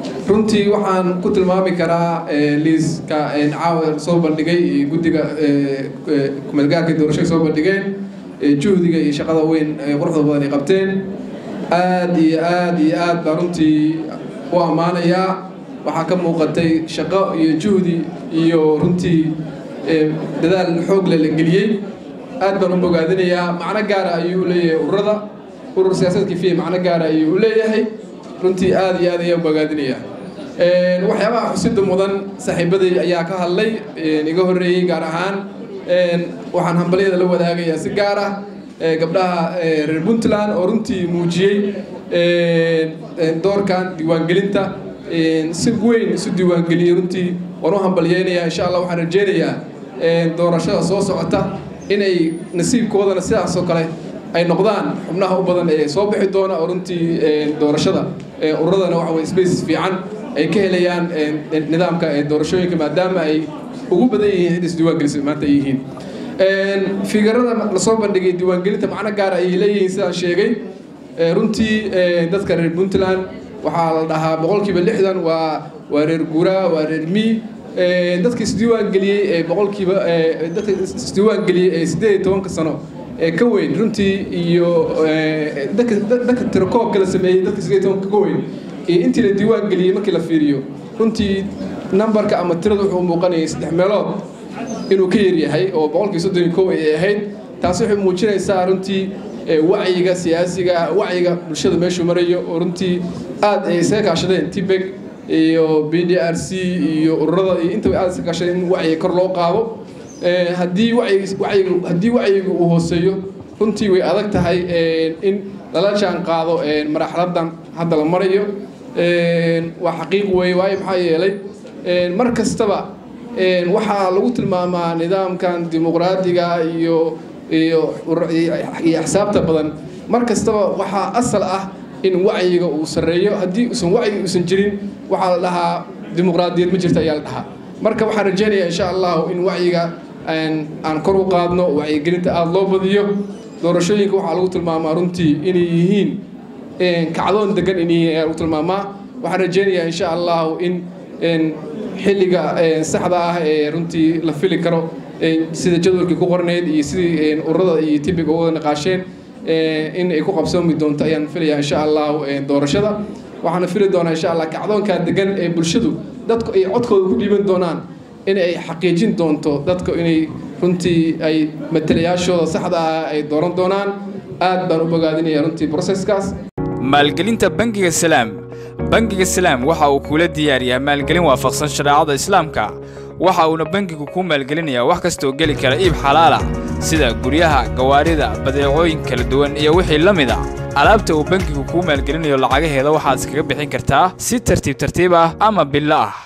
runtii waxaan ku tilmaami karaa liiska caawa soo bandhigay guddiga kumeelgaarka doorashada soo bandhigeen juhdiga iyo shaqada weyn ee quruxda badan ay qabteen aad iyo aad baan runtii u ammaanayaa waxaa ka muuqatay shaqo iyo juhdi iyo runtii dadaal xoog leh la geliyey aad baan u bogaadinayaa macno gaara ayuu u leeyahay ururada urur siyaasadkii fiye macno gaara ayuu u leeyahay runtii aad iyo aad ayaan u bogaadinayaa waxyaabaha xusida mudan saaxiibaday ayaa ka hadlay iga horreeyey gaar ahaan waxaan hambalyada la wadaagayaa si gaar ah gabdhaha reer Puntland oo runtii muujiyey doorkan diiwaangelinta si weyn isu diiwaangeliyey runtii waan u hambalyeynayaa insha Allah waxaan rajeynayaa doorashada soo socota inay nasiibkoodana sidaas oo kale ay noqdaan xubnaha u badan ee soo bixi doona oo runtii doorashada ururadana waxa way space fiican ay ka helayaan nidaamka doorashooyinka maadaama ay ugu badan yihiin isdiiwaangelisay maanta yihiin figarada la soo bandhigay diiwaangelinta macno gaar ah ay leeyihiin sidaan sheegay runtii dadka reer Puntland waxaa la dhahaa 60% waa reer guuraa waa reer mi dadka isdiiwaangeliyay dadka isdiiwaangeliyay 18 sano ka weyn runtii iyo dadka tirokoob kala sameeyay dadka 18 ka weyn intii la diiwaangeliyay markii la fiiriyo runtii numberka ama tirada wuxuu muuqanayay 3 meelood inuu ka yar yahay oo 31 ay ahayd taas waxay muujinaysaa runtii wacyiga siyaasiga wacyiga bulshada meesha marayo oo runtii aad ay isaga kaashadeen TPEC iyo BDRC iyo ururada iyo inta aad isaga kaashadeen in wacyiga kor loo qaado haddii wacyiga uu hooseeyo runtii way adag tahay in lala jaan qaado marxaladan hadda la marayo waa xaqiiq weey waayo maxaa yeelay mar kastaba waxaa lagu tilmaamaa nidaamkan dimuqraadiga iyo axsaabta badan mar kastaba waxaa asal ah in wacyiga uu sareeyo haddii wacyi uusan jirin waxaa la dhahaa dimuqraadiyad ma jirta ayaa la dhahaa marka waxaan rajeynayaa insha Allah in wacyiga aan kor u qaadno wacyigelinta aad loo badiyo doorashooyinka waxaa lagu tilmaamaa runtii inay yihiin kacdoon degan inay lagu tilmaamaa waxaan rajeynayaa insha Allah in xilliga saxda ah ee runtii la fili karo sida jadwalkii ku qorneed iyo sidii ururada iyo TPEC uga naqaasheen in ay ku qabsoomi doonto ayaan filayaa insha Allah doorashada waxaan fili doonaa insha Allah kacdoonka degan ee bulshadu dadku ay codkooda ku dhiiban doonaan in ay xaqiijin doonto dadku inay runtii ay matalayaashooda saxda ah ay dooran doonaan aad baan u bogaadinayaa runtii processkaas maalgelinta bangiga Salaam waxa uu kula diyaariyaa maalgelin waafaqsan shariicada Islaamka waxa uuna bangigu ku maalgelinayaa wax kasta oo gali kara iib xalaal ah sida guryaha gawaarida badeecooyin kala duwan iyo wixii la mid ah alaabta uu bangigu ku maalgelinayo lacagaheeda waxaad iskaga bixin kartaa si tartiib ah ama bilaa ah